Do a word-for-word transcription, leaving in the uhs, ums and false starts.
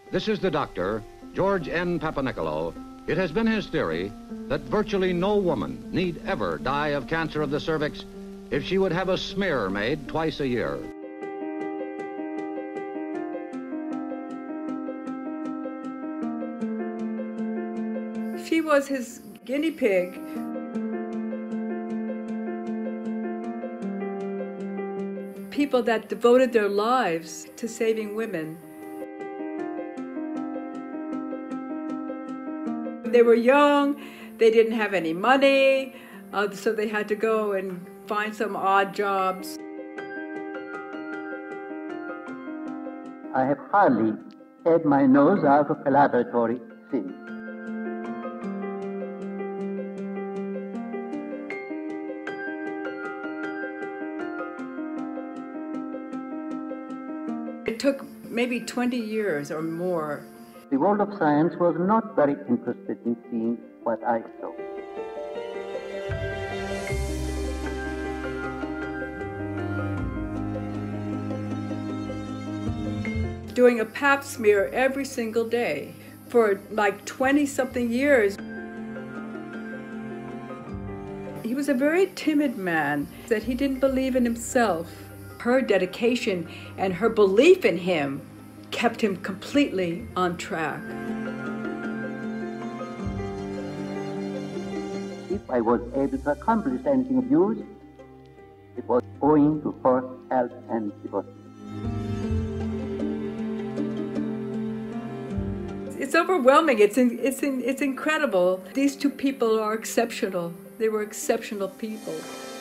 This is the doctor, George N. Papanicolaou. It has been his theory that virtually no woman need ever die of cancer of the cervix if she would have a smear made twice a year. She was his guinea pig. People that devoted their lives to saving women. They were young, they didn't have any money, uh, so they had to go and find some odd jobs. I have hardly had my nose out of a laboratory since. It took maybe twenty years or more. The world of science was not very interested in seeing what I saw. Doing a pap smear every single day for like twenty something years. He was a very timid man, that he didn't believe in himself. Her dedication and her belief in him kept him completely on track. If I was able to accomplish anything of use, it was owing to her help and devotion. It's overwhelming. It's in, it's in, it's incredible. These two people are exceptional. They were exceptional people.